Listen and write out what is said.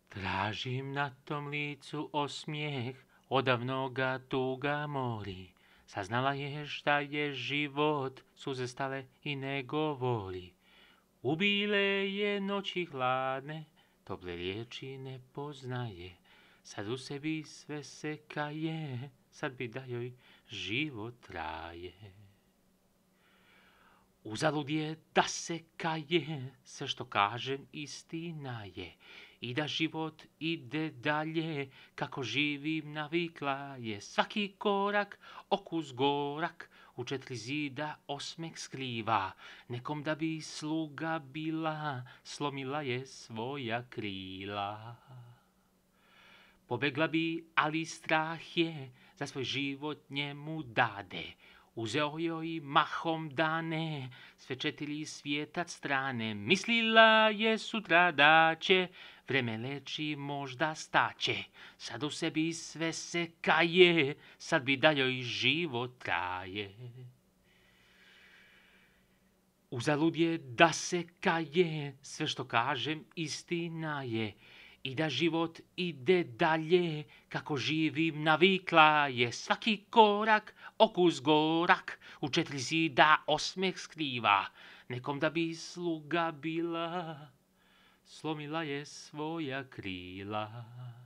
Tražim na tom licu osmijeh, odavno ga tuga mori. Saznala je šta je život, suze stale i ne govori. Ubile je noći hladne, tople riječi ne poznaje. Sad u sebi sve se kaje, sad bi da joj život traje. Uzalud je da se kaje, sve što kažem istina je. I da život ide dalje, kako živim navikla je. Svaki korak, okus gorak, u 4 zida osmeh skriva. Nekom da bi sluga bila, slomila je svoja krila. Pobegla bi, ali strah je, za svoj život njemu dade. Uzeo joj mahom dane, sve 4 svijeta strane. Mislila je sutra da će vreme leči, možda staće. Sad u sebi sve se kaje, sad bi da joj život traje. Uzalud je da se kaje, sve što kažem istina je. I da život ide dalje, kako živim navikla je. Svaki korak, okus gorak, u 4 zida osmeh skriva. Nekom da bi sluga bila, slomila je svoja krila.